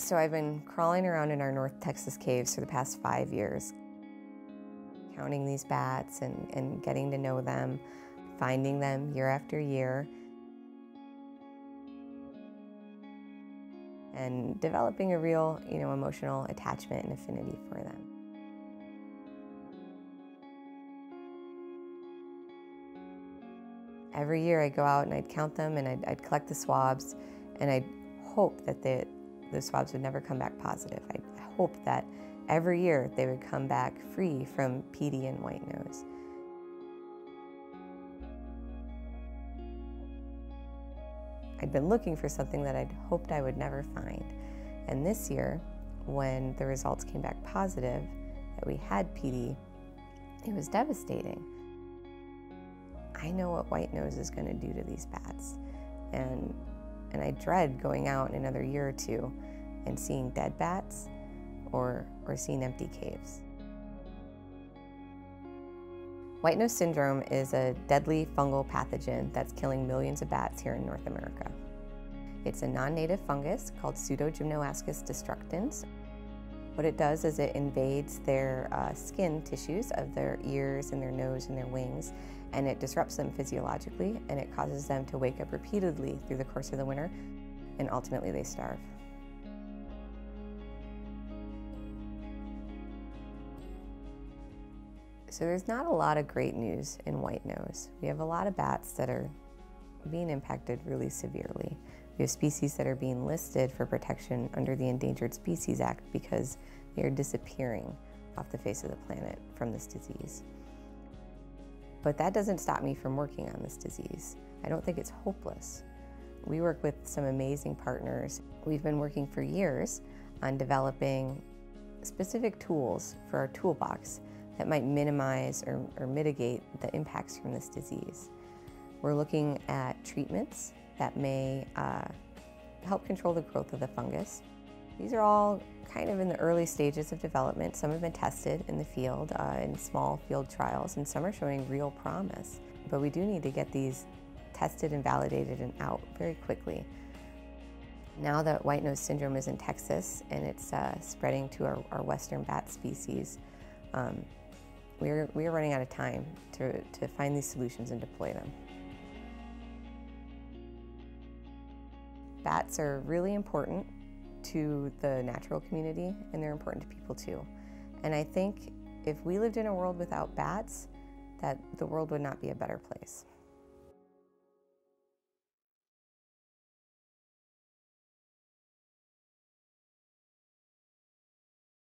So I've been crawling around in our North Texas caves for the past 5 years, counting these bats and getting to know them, finding them year after year, and developing a real, emotional attachment and affinity for them. Every year I'd go out and I'd count them and I'd collect the swabs, and I'd hope that the swabs would never come back positive. I'd hope that every year they would come back free from PD and white nose. I'd been looking for something that I'd hoped I would never find. And this year, when the results came back positive that we had PD, it was devastating. I know what white nose is going to do to these bats, and I dread going out in another year or two and seeing dead bats or seeing empty caves. White nose syndrome is a deadly fungal pathogen that's killing millions of bats here in North America. It's a non-native fungus called Pseudogymnoascus destructans. What it does is it invades their skin tissues of their ears and their nose and their wings, and it disrupts them physiologically, and it causes them to wake up repeatedly through the course of the winter, and ultimately they starve. So there's not a lot of great news in white nose. We have a lot of bats that are being impacted really severely. We have species that are being listed for protection under the Endangered Species Act because they are disappearing off the face of the planet from this disease. But that doesn't stop me from working on this disease. I don't think it's hopeless. We work with some amazing partners. We've been working for years on developing specific tools for our toolbox that might minimize or mitigate the impacts from this disease. We're looking at treatments that may help control the growth of the fungus. These are all kind of in the early stages of development. Some have been tested in the field in small field trials, and some are showing real promise. But we do need to get these tested and validated and out very quickly. Now that white nose syndrome is in Texas and it's spreading to our western bat species, we're running out of time to find these solutions and deploy them. Bats are really important to the natural community, and they're important to people too. And I think if we lived in a world without bats, that the world would not be a better place.